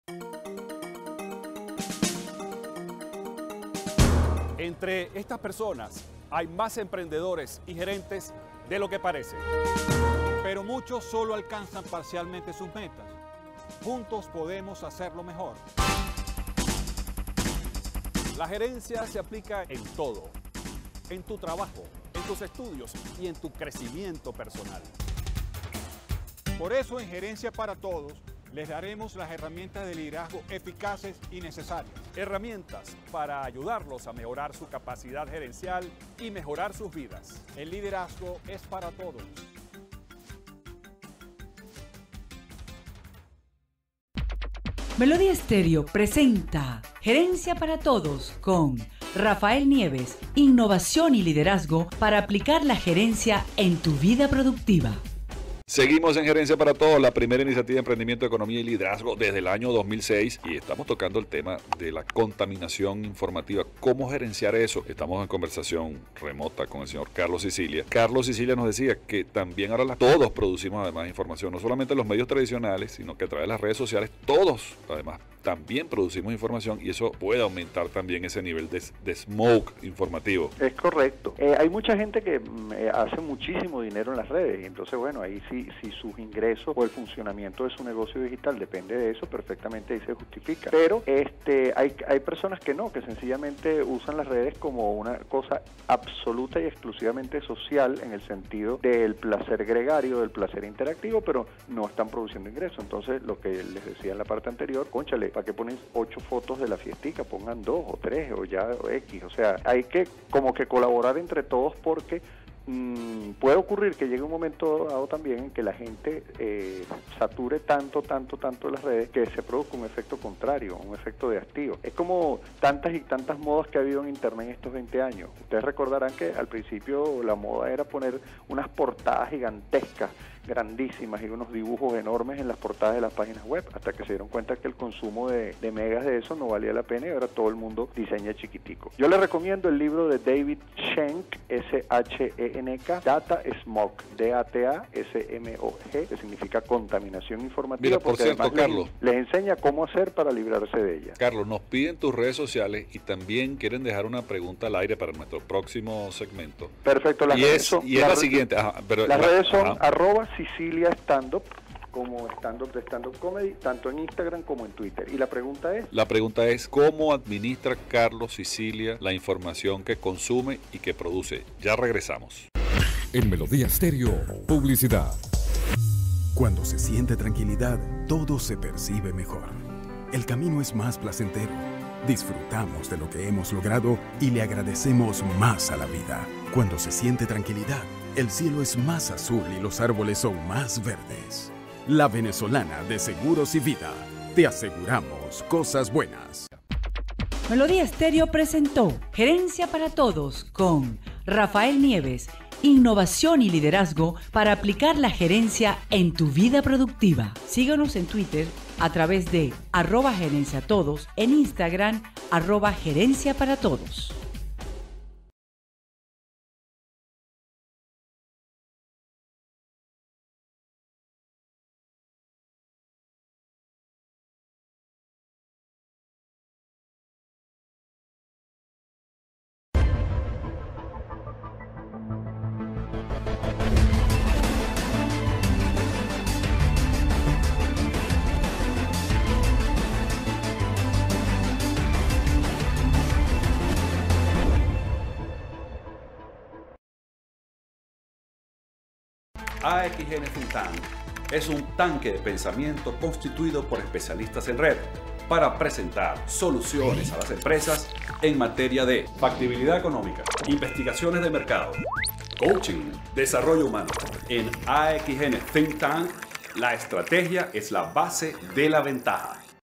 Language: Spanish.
Entre estas personas hay más emprendedores y gerentes de lo que parece. Pero muchos solo alcanzan parcialmente sus metas. Juntos podemos hacerlo mejor. La gerencia se aplica en todo, en tu trabajo, en tus estudios y en tu crecimiento personal. Por eso en Gerencia para Todos les daremos las herramientas de liderazgo eficaces y necesarias. Herramientas para ayudarlos a mejorar su capacidad gerencial y mejorar sus vidas. El liderazgo es para todos. Melodía Estéreo presenta Gerencia para Todos con Rafael Nieves, innovación y liderazgo para aplicar la gerencia en tu vida productiva. Seguimos en Gerencia para Todos, la primera iniciativa de emprendimiento, economía y liderazgo desde el año 2006 y estamos tocando el tema de la contaminación informativa. ¿Cómo gerenciar eso? Estamos en conversación remota con el señor Carlos Sicilia. Carlos Sicilia nos decía que también ahora todos producimos además información, no solamente en los medios tradicionales, sino que a través de las redes sociales todos además también producimos información y eso puede aumentar también ese nivel de smoke informativo. Es correcto. Hay mucha gente que hace muchísimo dinero en las redes y entonces bueno, ahí sí, si sus ingresos o el funcionamiento de su negocio digital depende de eso, perfectamente ahí se justifica. Pero hay personas que no, que sencillamente usan las redes como una cosa absoluta y exclusivamente social en el sentido del placer gregario, del placer interactivo, pero no están produciendo ingresos. Entonces lo que les decía en la parte anterior, cónchale, ¿para qué ponen 8 fotos de la fiestica? Pongan 2 o 3 o ya o X. O sea, hay que como que colaborar entre todos porque puede ocurrir que llegue un momento dado también en que la gente sature tanto las redes que se produzca un efecto contrario, un efecto de hastío. Es como tantas y tantas modas que ha habido en internet en estos 20 años. Ustedes recordarán que al principio la moda era poner unas portadas gigantescas, grandísimas y unos dibujos enormes en las portadas de las páginas web, hasta que se dieron cuenta que el consumo de megas de eso no valía la pena y ahora todo el mundo diseña chiquitico. Yo les recomiendo el libro de David Schenk, S-H-E-N-K, Data Smog, D-A-T-A-S-M-O-G, que significa contaminación informativa. Mira, por cierto, Carlos, les enseña cómo hacer para librarse de ella. Carlos, nos piden tus redes sociales y también quieren dejar una pregunta al aire para nuestro próximo segmento. Perfecto. Es la siguiente. Las redes son @Sicilia Stand Up, como stand-up de stand-up comedy, tanto en Instagram como en Twitter. Y la pregunta es... La pregunta es, ¿cómo administra Carlos Sicilia la información que consume y que produce? Ya regresamos. En Melodía Estéreo, publicidad. Cuando se siente tranquilidad, todo se percibe mejor. El camino es más placentero. Disfrutamos de lo que hemos logrado y le agradecemos más a la vida. Cuando se siente tranquilidad, el cielo es más azul y los árboles son más verdes. La Venezolana de Seguros y Vida. Te aseguramos cosas buenas. Melodía Estéreo presentó Gerencia para Todos con Rafael Nieves, innovación y liderazgo para aplicar la gerencia en tu vida productiva. Síguenos en Twitter a través de @gerenciatodos, en Instagram @gerencia para todos. AXN Think Tank es un tanque de pensamiento constituido por especialistas en red para presentar soluciones a las empresas en materia de factibilidad económica, investigaciones de mercado, coaching, desarrollo humano. En AXN Think Tank, la estrategia es la base de la ventaja.